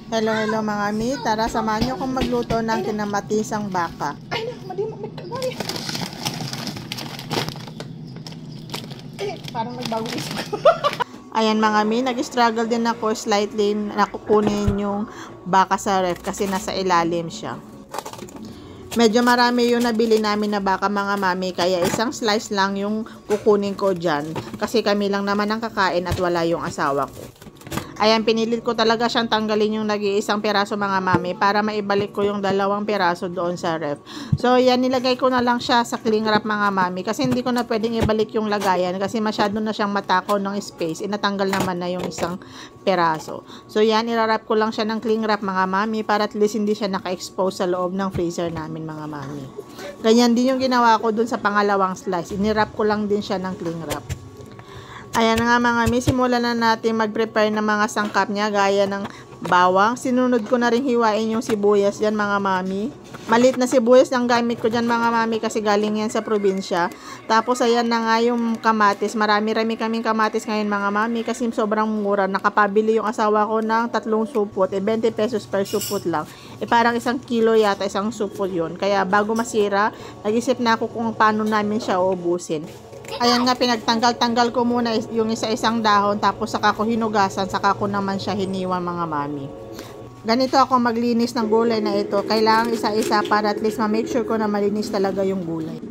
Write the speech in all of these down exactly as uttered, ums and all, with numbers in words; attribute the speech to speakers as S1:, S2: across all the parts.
S1: Hello, hello mga mi. Tara, samahan nyo kung magluto ng kinamatisang baka.
S2: Ay, na, mali mo, may kagay. Eh, parang nagbago isip ko.
S1: Ayan mga mi, nag-struggle din ako slightly na kukunin yung baka sa ref kasi nasa ilalim siya. Medyo marami yung nabili namin na baka mga mami, kaya isang slice lang yung kukunin ko dyan. Kasi kami lang naman ang kakain at wala yung asawa ko. Ayan, pinilit ko talaga siyang tanggalin yung nag-iisang piraso mga mami para maibalik ko yung dalawang piraso doon sa ref. So, yan, nilagay ko na lang siya sa cling wrap mga mami kasi hindi ko na pwedeng ibalik yung lagayan kasi masyado na siyang matakaw ng space. Inatanggal naman na yung isang piraso. So, yan, irarap ko lang siya ng cling wrap mga mami para at least hindi siya naka-expose sa loob ng freezer namin mga mami. Ganyan din yung ginawa ko doon sa pangalawang slice. Inirap ko lang din siya ng cling wrap. Ayan nga mga mi, simulan na natin mag-prepare ng mga sangkap niya gaya ng bawang. Sinunod ko na rin hiwain yung sibuyas dyan mga mami. Malit na sibuyas ang gamit ko dyan mga mami kasi galing yan sa probinsya. Tapos ayan na nga yung kamatis. Marami-rami kaming kamatis ngayon mga mami kasi sobrang mura. Nakapabili yung asawa ko ng tatlong supot. E twenty pesos per supot lang. E parang isang kilo yata isang supot yun. Kaya bago masira, nag-isip na ako kung paano namin siya uubusin. Ayan nga, pinagtanggal-tanggal ko muna yung isa-isang dahon, tapos saka ko hinugasan, saka ko naman siya hiniwan mga mami. Ganito ako maglinis ng gulay na ito. Kailangan isa-isa para at least ma-make sure ko na malinis talaga yung gulay.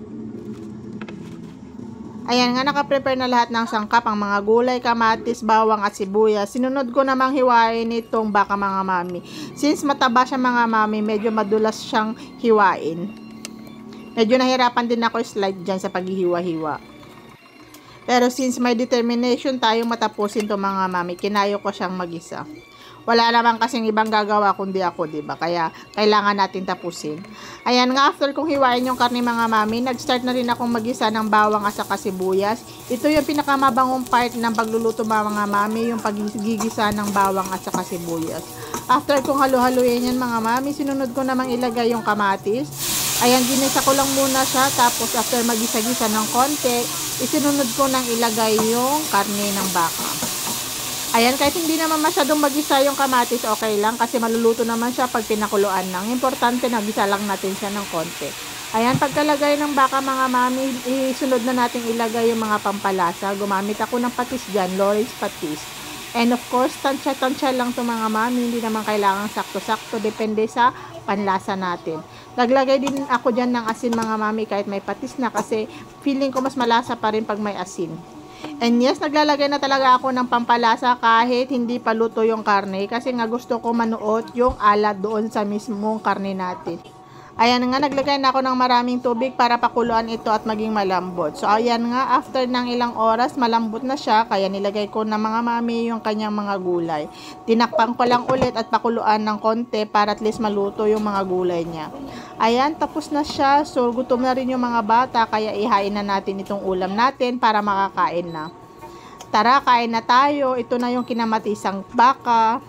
S1: Ayan nga, nakaprepare na lahat ng sangkap, ang mga gulay, kamatis, bawang at sibuyas. Sinunod ko namang hiwain itong baka mga mami. Since mataba siya mga mami, medyo madulas siyang hiwain. Medyo nahirapan din ako slide dyan sa paghihiwa-hiwa. Pero since may determination tayong matapusin to mga mami, kinayo ko siyang mag-isa. Wala naman kasing ibang gagawa kundi ako, diba? Kaya kailangan natin tapusin. Ayan nga, after kong hiwain yung karne mga mami, nag-start na rin akong mag-isa ng bawang at saka sibuyas. Ito yung pinakamabangong part ng pagluluto mga mami, yung pagigisa ng bawang at saka sibuyas. After kong halu-haluin yan mga mami, sinunod ko namang ilagay yung kamatis. Ayan, ginisa ko lang muna siya, tapos after magisa-gisa ng konti, isinunod ko nang ilagay yung karne ng baka. Ayan, kahit hindi naman masyadong magisa yung kamatis, okay lang, kasi maluluto naman siya pag pinakuluan lang. Importante na gisa lang natin siya ng konti. Ayan, pagkalagay ng baka mga mami, isunod na natin ilagay yung mga pampalasa. Gumamit ako ng patis dyan, Lawrence patis. And of course, tansya-tansya lang to mga mami, hindi naman kailangan sakto-sakto, depende sa panlasa natin. Naglagay din ako dyan ng asin mga mami kahit may patis na kasi feeling ko mas malasa pa rin pag may asin. And yes, naglalagay na talaga ako ng pampalasa kahit hindi pa luto yung karne kasi nga gusto ko manuot yung alat doon sa mismong karne natin. Ayan nga, naglagay na ako ng maraming tubig para pakuluan ito at maging malambot. So ayan nga, after ng ilang oras, malambot na siya. Kaya nilagay ko na mga mami yung kanyang mga gulay. Tinakpan ko lang ulit at pakuluan ng konti para at least maluto yung mga gulay niya. Ayan, tapos na siya. So gutom na rin yung mga bata, kaya ihain na natin itong ulam natin para makakain na. Tara, kain na tayo. Ito na yung kinamatisang baka.